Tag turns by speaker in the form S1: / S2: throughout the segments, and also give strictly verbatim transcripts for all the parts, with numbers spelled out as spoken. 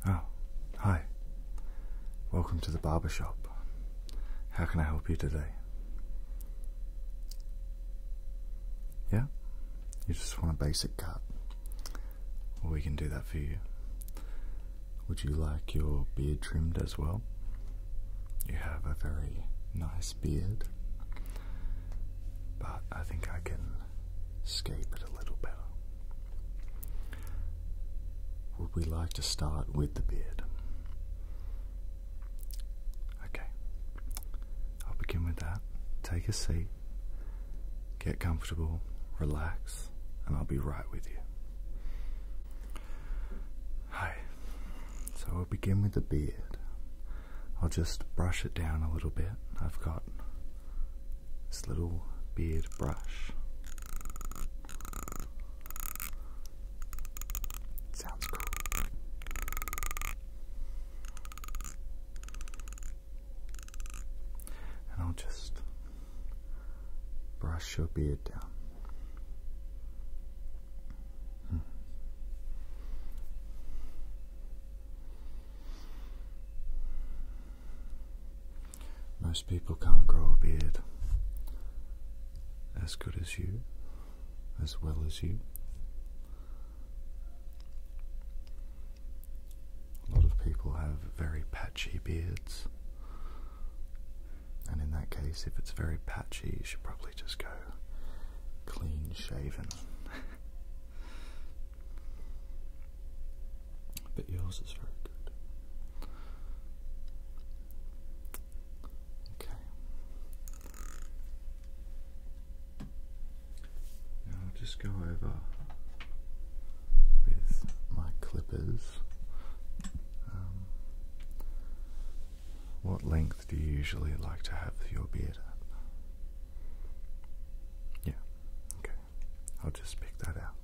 S1: Oh, hi. Welcome to the barber shop. How can I help you today? Yeah? You just want a basic cut? Well, we can do that for you. Would you like your beard trimmed as well? You have a very nice beard, but I think I can scape it a little better. Would we like to start with the beard? Okay, I'll begin with that. Take a seat, get comfortable, relax, and I'll be right with you. Hi. So we'll begin with the beard. I'll just brush it down a little bit. I've got this little beard brush. It sounds cool. And I'll just brush your beard down. Most people can't grow a beard as good as you, as well as you. A lot of people have very patchy beards, and in that case, if it's very patchy, you should probably just go clean shaven. But yours is very good. Just go over with my clippers. Um, what length do you usually like to have your beard at? Yeah, okay. I'll just pick that out.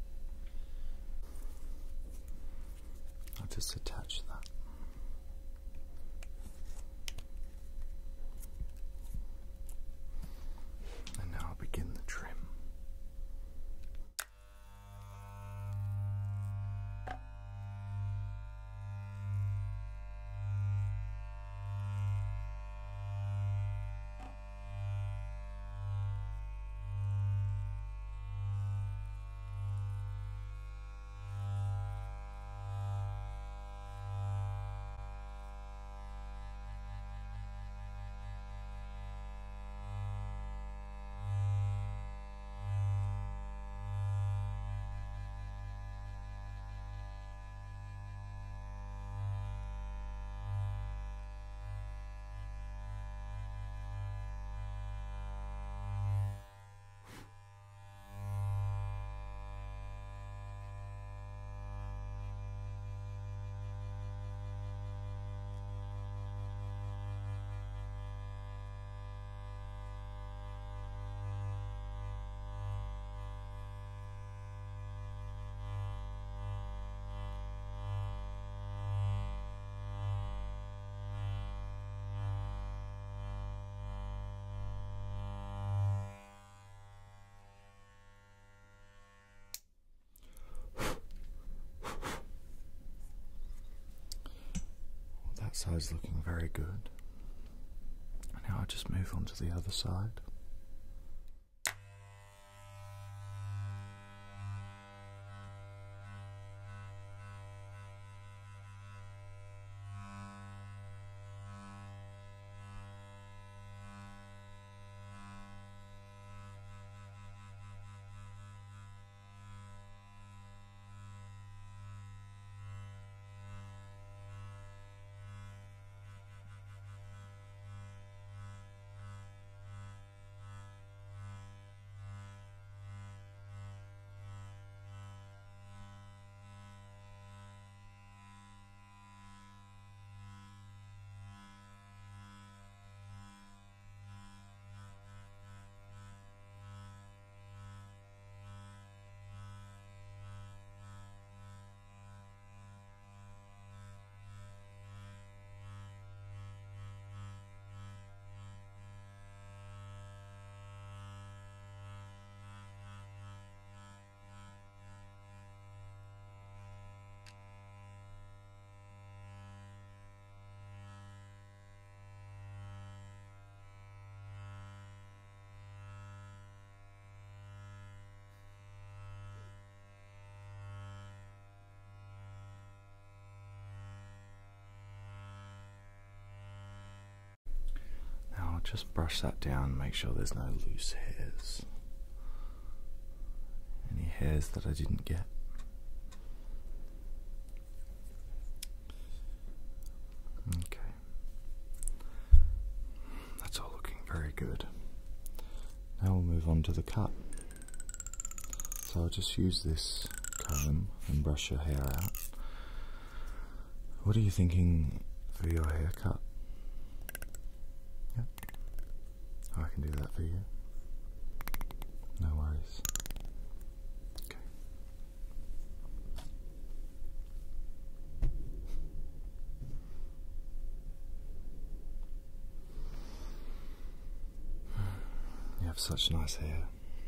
S1: I'll just attach that. And now I'll begin the trim. That side's looking very good. Now I'll just move on to the other side. just brush that down, make sure there's no loose hairs. Any hairs that I didn't get. Okay. That's all looking very good. Now we'll move on to the cut. So I'll just use this comb and brush your hair out. What are you thinking for your haircut? Yep. Oh, I can do that for you. No worries. Okay. You have such nice hair.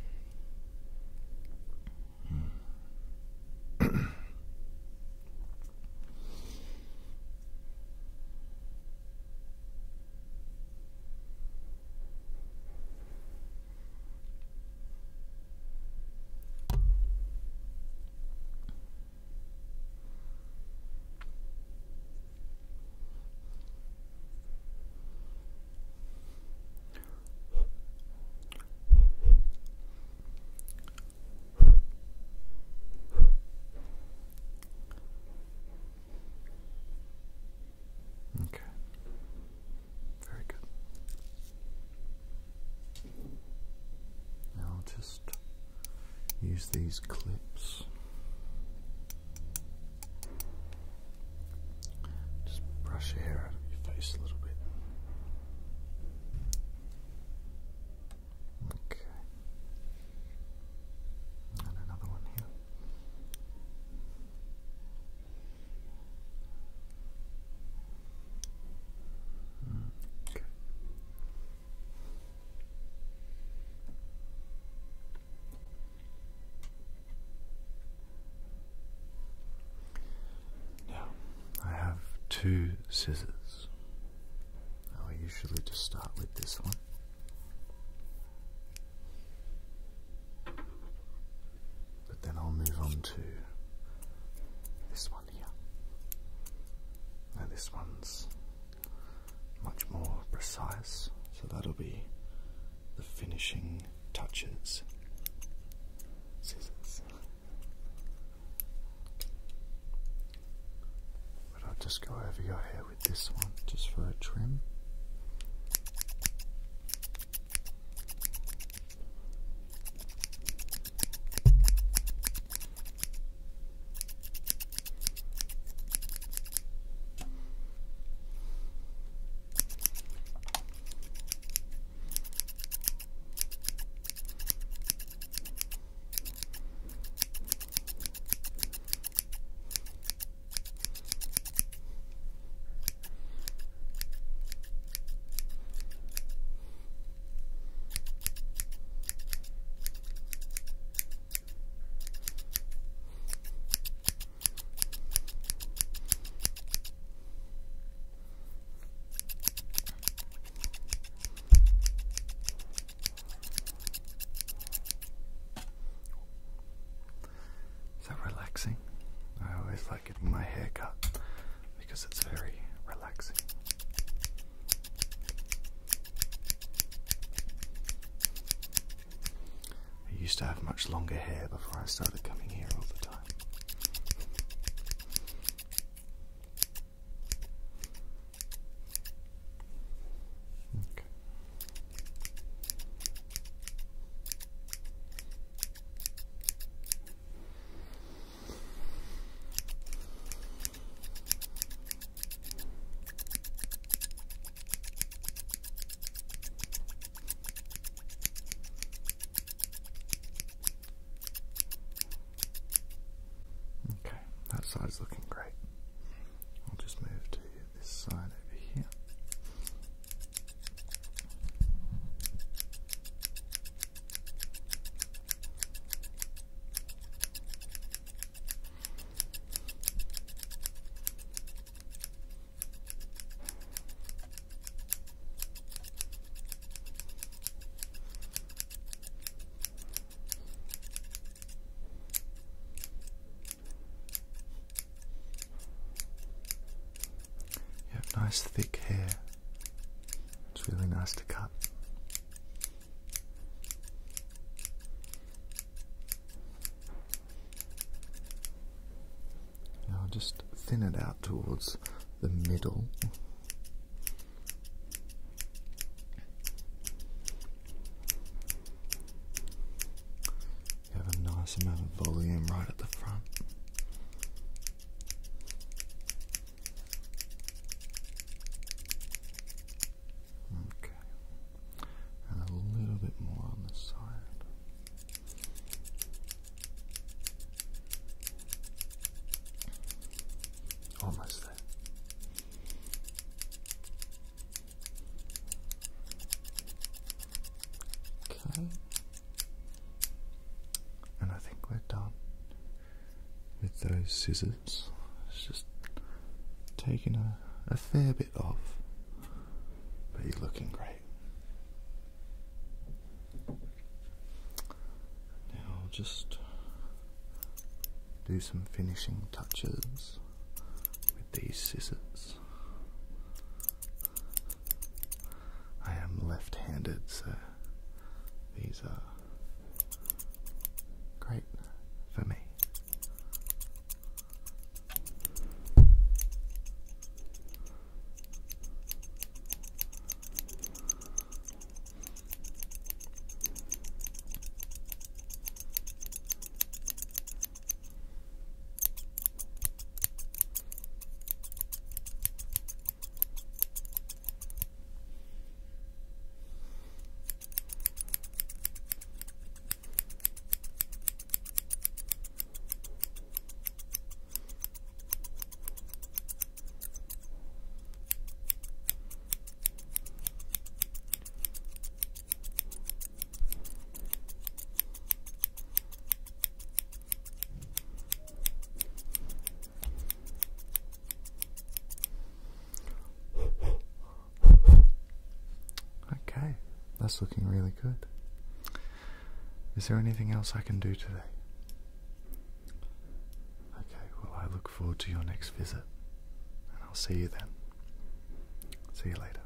S1: Just use these clips. Just brush your hair out of your face a little bit. Okay. And another one here. Okay. Two scissors. I usually just start with this one. But then I'll move on to this one here. Now this one's much more precise, so that'll be the finishing touches scissors. Just go over your hair with this one, just for a trim. I always like getting my hair cut because it's very relaxing. I used to have much longer hair before I started coming here all the time. Okay. That side's looking great. I'll just move to this side over here. Nice thick hair. It's really nice. nice to cut. Now I'll just thin it out towards the middle. You have a nice amount of volume right at the front. Okay, and a little bit more on the side. Almost there. Okay. And I think we're done with those scissors. It's just taking a, a fair bit off, but you're looking great. Now I'll just do some finishing touches with these scissors. I am left-handed, so these are great for me. That's looking really good. Is there anything else I can do today? Okay, well, I look forward to your next visit, and I'll see you then. See you later.